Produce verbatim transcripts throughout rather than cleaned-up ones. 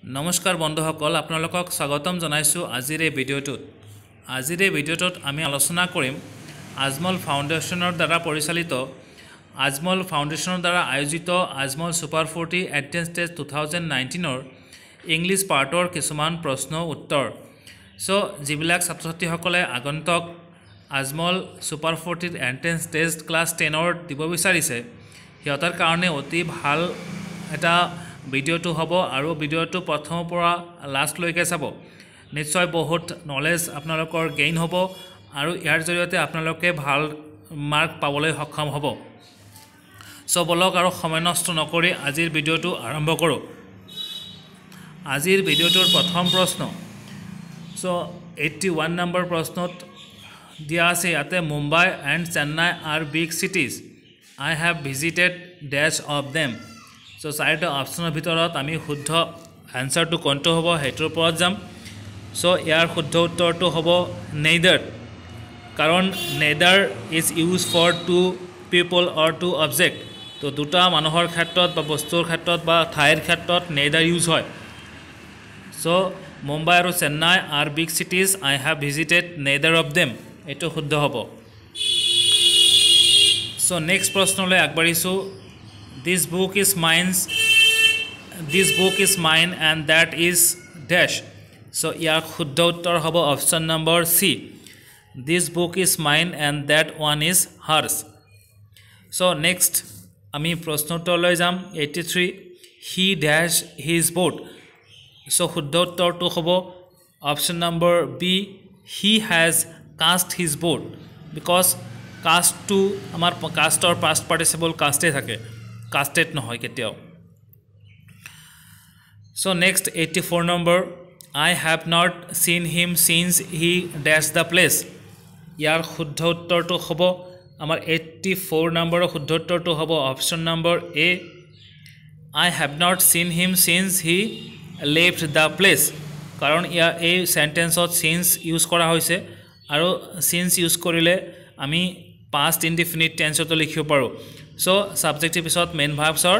नमस्कार बंधुসকল আপোনালোকক স্বাগতম জনাইছো আজিৰ এই ভিডিঅ'টোত আজিৰ এই ভিডিঅ'টোত আমি আলোচনা কৰিম আজমল ফাউণ্ডেশ্যনৰ দ্বাৰা পৰিচালিত আজমল ফাউণ্ডেশ্যনৰ দ্বাৰা আয়োজিত Ajmal super forty entrance test two thousand nineteen ৰ ইংলিছ পাৰ্টৰ কিছুমান প্ৰশ্ন উত্তৰ সো যিবিলাক ছাত্ৰ-ছাত্ৰীসকলে আগন্তুক Ajmal super forty entrance test class ten ৰ দিব বিচাৰিছে হিয়তৰ কাৰণে অতি ভাল এটা ভিডিঅ'টো হ'ব আৰু ভিডিঅ'টো প্ৰথমৰ পৰা লাষ্ট লৈকে চাব নিশ্চয় বহুত নলেজ আপোনালোকৰ গেইন হ'ব আৰু ইয়াৰ জৰিয়তে আপোনালোকে ভাল মাৰ্ক পাবলৈ সক্ষম হ'ব সো বলক আৰু সময় নষ্ট নকৰি আজিৰ ভিডিঅ'টো আৰম্ভ কৰোঁ আজিৰ ভিডিঅ'টোৰ প্ৰথম প্ৰশ্ন সো এইটি ওৱান নম্বৰ প্ৰশ্নত দিয়া আছে ইয়াতে Mumbai and Chennai are big cities I have visited ডেছ অফ দেম সো চাৰিটা অপশ্যনৰ ভিতৰত আমি শুদ্ধ আনসাৰটো কোনটো হ'ব হেটোৰ ওপৰত যাম সো ইয়াৰ শুদ্ধ উত্তৰটো হ'ব নেইদাৰ কাৰণ neither is use for two people or two object তো দুটা মানুহৰ ক্ষেত্ৰত বা বস্তুৰ ক্ষেত্ৰত বা ঠাইৰ ক্ষেত্ৰত নেইদাৰ ইউজ হয় সো মুম্বাই আৰু Chennai are big cities I have visited neither of them এইটো শুদ্ধ হ'ব সো নেক্সট প্ৰশ্নলৈ আগবাঢ়িছোঁ This book is mine. This book is mine, and that is dash. So, ইয়াৰ শুদ্ধ উত্তৰ হ'ব option number C. This book is mine, and that one is hers. So, next, আমি প্ৰশ্নটোলৈ যাম eighty-three. He dash his boat. So, শুদ্ধ উত্তৰটো হ'ব option number B. He has cast his boat. Because cast to আমাৰ cast or past participle cast থাকে. Casted নহয় কেতিয়াও so next eighty-four number I have not seen him since he dashed the place ইয়াৰ শুদ্ধ উত্তৰটো হ'ব আমাৰ eighty-four নম্বৰৰ শুদ্ধ উত্তৰটো হ'ব option number A I have not seen him since he left the place কাৰণ ইয়াৰ এই সেন্টেন্সত since ইউজ কৰা হৈছে আৰু since ইউজ কৰিলে আমি past indefinite tense তো লিখিব পাৰো so subjective পিছত main verbs or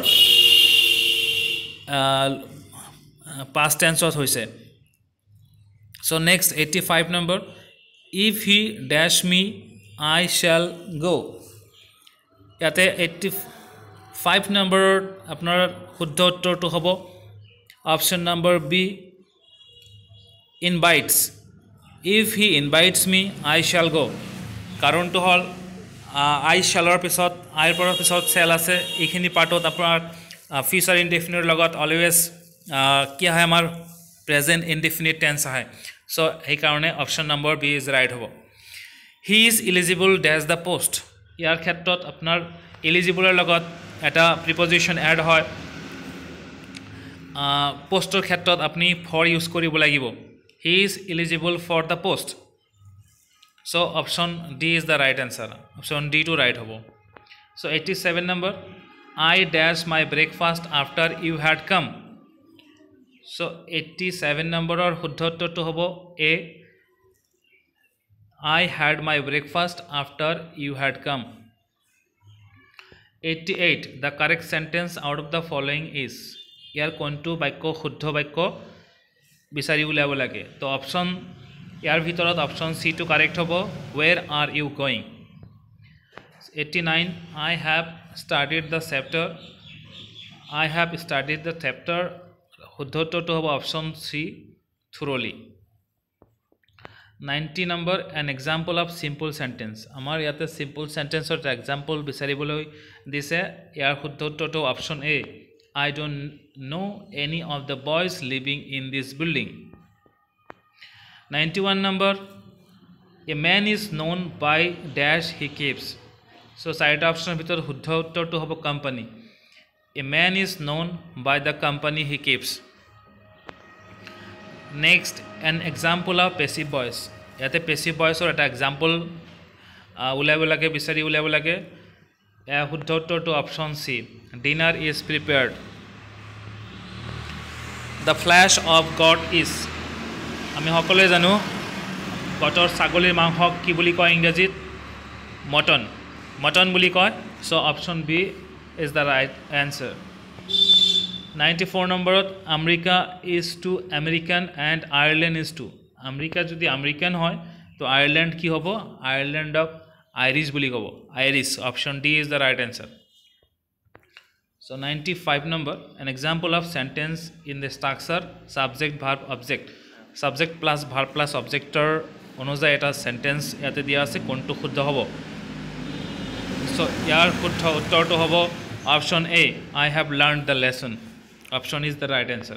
uh, past tense ত হৈছে so next eighty-five number if he dash me I shall go ইয়াতে eighty-five number আপোনাৰ শুদ্ধ উত্তৰটো হ'ব option number B invites if he invites me I shall go কাৰণটো হ'ল আই শ্যালৰ পিছত আইৰ পৰা পিছত চেল আছে এইখিনি পাৰ্টত আপোনাৰ ফিউচাৰ ইনডেফিনিট লগত অলৱেজ কি হয় আমাৰ প্ৰেজেন্ট ইনডেফিনিট টেন্স হয় সো এই কাৰণে option number B is right হ'ব হি ইজ এলিজিবল ডেজ দ্য পোষ্ট ইয়াৰ ক্ষেত্ৰত আপোনাৰ এলিজিবলৰ লগত এটা প্ৰিপজিশন এড হয় পোষ্টৰ ক্ষেত্ৰত আপুনি ফৰ ইউজ কৰিব লাগিব he is eligible for the post So option D is the right answer. Option D to right hobo. So eighty-seven number. I dash my breakfast after you had come. So eighty-seven number or shuddha uttor to hobo A. I had my breakfast after you had come. eighty-eight. The correct sentence out of the following is. Yar kontu baikyo shuddha baikyo bisari uliabo lage. To option ইয়াৰ ভিতৰত option C to correct হ'ব where are you going eighty-nine I have started the chapter I have started the chapter শুদ্ধ উত্তৰটো হ'ব option C thoroughly ninety number an example of simple sentence আমাৰ ইয়াতে simple sentence ৰ example বিচাৰিবলৈ দিছে ইয়াৰ শুদ্ধ উত্তৰটো option A I don't know any of the boys living in this building ninety-one number a man is known by dash he keeps so side option bhitor shuddha uttor to hobo company a man is known by the company he keeps next an example of passive voice yate passive voice or eta example ulaibo lage bisari ulaibo lage a shuddha uttor to option C dinner is prepared the flesh of God is আমি সকলোৱে জানো গটৰ ছাগলীৰ মাংসক কি বুলি কয় ইংৰাজীত mutton mutton বুলি কয় so option B is the right answer ninety-four নম্বৰত America is to American and Ireland is to America যদি আমেৰিকান হয় তো আয়াৰলেণ্ড কি হ'ব আয়াৰলেণ্ডক আইৰিছ বুলি ক'ব Irish option D is the right answer so ninety-five number an example of sentence in the structure subject verb object subject plus verb plus objector অনুযায়ী এটা সেন্টেন্স ইয়াতে দিয়া আছে কোনটো শুদ্ধ হ'ব so ইয়াৰ শুদ্ধ উত্তৰটো হ'ব option A I have learned the lesson option is the right answer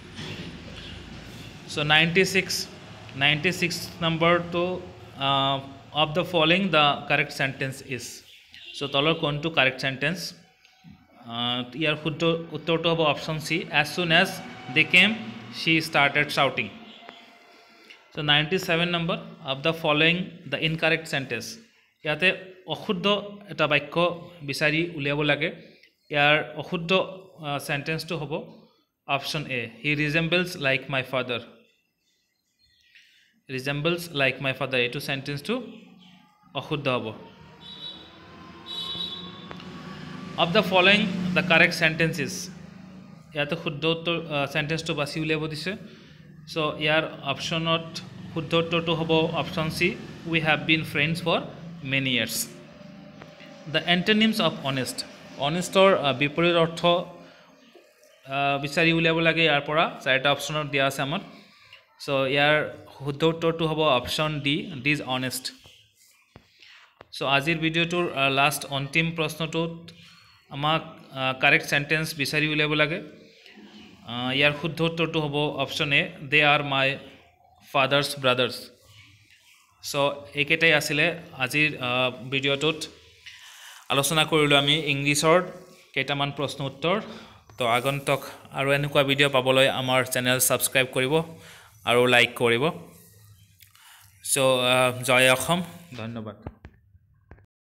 so ninety-six ninety-six number to uh, of the following the correct sentence is so তলৰ কোনটো correct sentence ইয়াৰ শুদ্ধ উত্তৰটো হ'ব option C as soon as they came she started shouting so ninety-seven number of the following the incorrect sentence ইয়াতে অশুদ্ধ এটা বাক্য বিচাৰি উলিয়াব লাগে ইয়াৰ অশুদ্ধ সেন্টেন্সটো হ'ব option A he resembles like my father resembles like my father এটো সেন্টেন্সটো অশুদ্ধ হ'ব of the following the correct sentences ইয়াতে শুদ্ধ উত্তৰ সেন্টেন্সটো বাছি উলিয়াব দিছে so ইয়াৰ অপচনত শুদ্ধ উত্তৰটো হ'ব option C we have been friends for many years the antonyms of honest honestৰ বিপৰীত অৰ্থ বিচাৰি উলিয়াব লাগে ইয়াৰ পৰা চাৰিটা অপচনত দিয়া আছে আমাৰ so ইয়াৰ শুদ্ধ উত্তৰটো হ'ব option D dishonest so আজিৰ ভিডিওটোৰ লাষ্ট অন্তিম প্ৰশ্নটোত আমাক কারেক্ট সেন্টেন্স বিচাৰি উলিয়াব লাগে ইয়াৰ শুদ্ধ উত্তৰটো হ'ব option A they are my father's brothers so একেটাই আছিলে আজিৰ ভিডিওটোত আলোচনা কৰিলো আমি ইংলিছৰ কেইটামান প্ৰশ্ন উত্তৰ তো আগন্তক আৰু এনেকুৱা ভিডিও পাবলৈ আমাৰ চেনেল সাবস্ক্ৰাইব কৰিব আৰু লাইক কৰিব সো জয় অসম ধন্যবাদ